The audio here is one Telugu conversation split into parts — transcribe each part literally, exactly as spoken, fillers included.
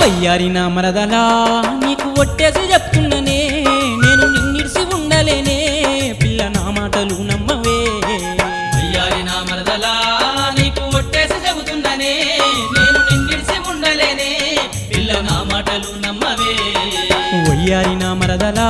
వయ్యారి నా మరదలా నీకు ఒట్టేసి చెప్తున్ననే నేను నిన్నిడిసి ఉండలేనే పిల్ల నా మాటలు నమ్మవే వయ్యారి నా మరదలా నీకు ఒట్టేసి చెబుతున్ననే నేను నిన్నిడిసి ఉండలేనే పిల్ల నా మాటలు నమ్మవే వయ్యారి నా మరదలా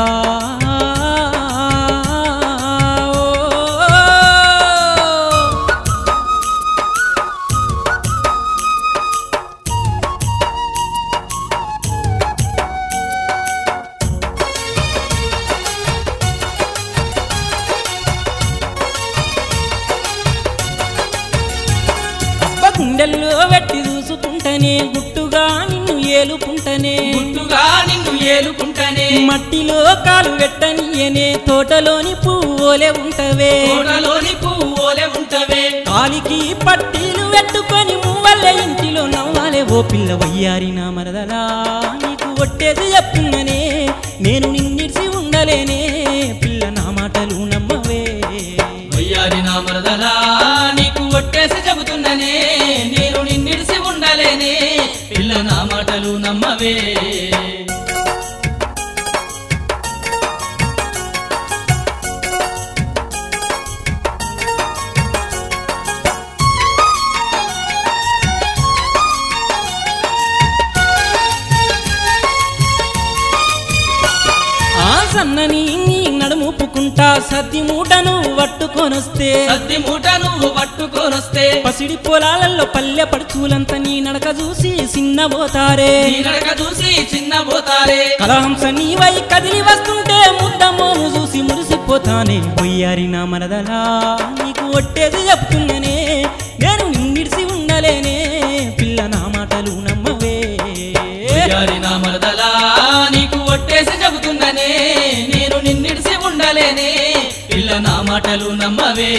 గుండెల్లో వెట్టి చూసుకుంటనే గుట్టుగా నిన్ను ఏలుకుంటనే గుట్టుగా నిన్ను ఏలుకుంటనే మట్టిలో కాలు వెట్టనియనే తోటలోని పువ్వులే ఉంటవే తోటలోని పువ్వులే ఉంటవే కాలికి పట్టీలు పెట్టుకొని మువ్వల్లే ఇంటిలో నవ్వాలే ఓ పిల్ల వయ్యారి నా మరదలా నీకు ఒట్టేసి చెప్తున్ననే నేను నిన్నిడిసి ఉండలేనే పిల్ల నా మాటలు నమ్మవే వయ్యారి నా మరదలా నీకు ఒట్టేసి చెబుతున్ననే నేను నిన్నిడిసి ఉండలేనే పిల్ల నా మాటలు నమ్మవే సన్నని నడుముపుకుంటా సద్ది మూటను పట్టుకొనొస్తే సద్ది మూట నువ్వు పట్టుకొనొస్తే పసిడి పొలాలలో పల్లె పడుచులంతా నీ నడక చూసి చిన్నబోతారే నీ నడక చూసి చిన్నబోతారే కలహంస నీవై కదిలి వస్తుంటే ముద్దమ్మోను చూసి మురిసిపోతానే వయ్యారి నా మరదలా నీకు ఒట్టేసి చెప్తున్ననే నేను నిన్నిడిసి ఉండలేనే పిల్ల నా మాటలు నమ్మవే వయ్యారి నా మరదలా నీకు ఒట్టేసి చెబుతున్ననే నేను నిన్నిడిసి ఉండలేనే పిల్ల నా మాటలు నమ్మవే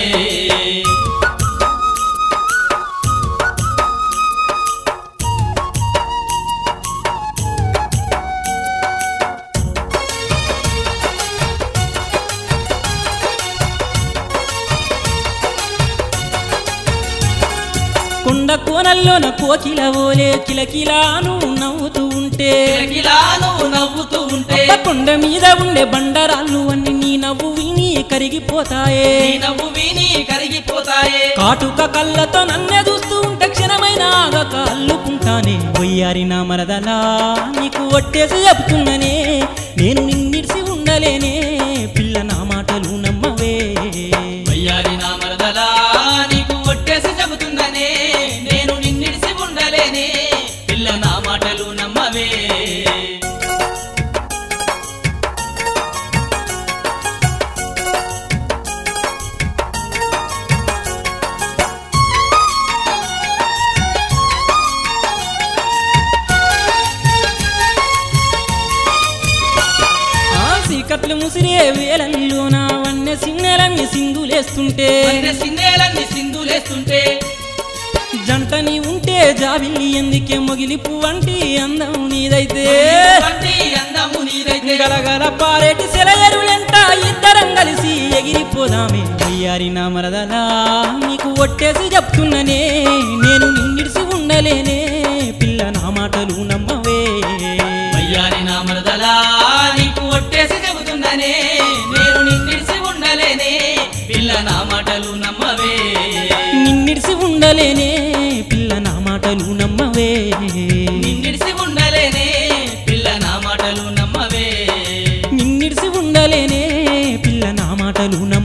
కొండ కోనల్లోన కోకిల ఓలే కిలకిలాను నవ్వుతూ ఉంటే కిలకిలాను నవ్వుతూ ఉంటే కొండ మీద ఉండే బండరాళ్ళు అన్ని నీ నవ్వు విని కరిగిపోతాయే నీ నవ్వు విని కరిగిపోతాయే కాటుక కళ్ళతో నన్నే చూస్తూ ఉంటే క్షణమైన ఆగక అల్లుకుంటానే వయ్యారి నా మరదలా నీకు ఒట్టేసి చెప్తున్ననే నేను నిన్నిడిసి ఉండలేనే పిల్ల నా మాటలు నమ్మవే వయ్యారి నా మరదలా నీకు ఒట్టేసి చెబుతున్ననే నేను నిన్నిడిసి ఉండలేనే పిల్ల నా మాటలు నమ్మవే చీకట్లు ముసిరే వేలల్లోన వన్నె సిన్నెలన్నీ సింధులేస్తుంటే సిన్నేలన్నీ సింధులేస్తుంటే జంటని ఉంటే జాబిల్లి ఎందుకే మొగిలి పువ్వంటి అందం నీదైతే అందము నీదైతే గలగల పారేటి సెలయరులెంట ఇద్దరం కలిసి ఎగిరిపోదామే వయ్యారి నా మరదలా నీకు ఒట్టేసి చెప్తున్ననే నేను నిన్నిడిసి ఉండలేనే పిల్ల నా మాటలు నమ్మవే వయ్యారి నా మరదలా నీకు ఒట్టేసి చెబుతున్ననే నేను నిన్నిడిసి ఉండలేనే పిల్ల నా మాటలు నమ్మవే నిన్నిడిసి ఉండలేనే పిల్ల నా మాటలు నమ్మవే నిన్నిడిసి ఉండలేనే పిల్ల నా మాటలు నమ్మవే నిన్నిడిసి ఉండలేనే పిల్ల నా మాటలు నమ్మవే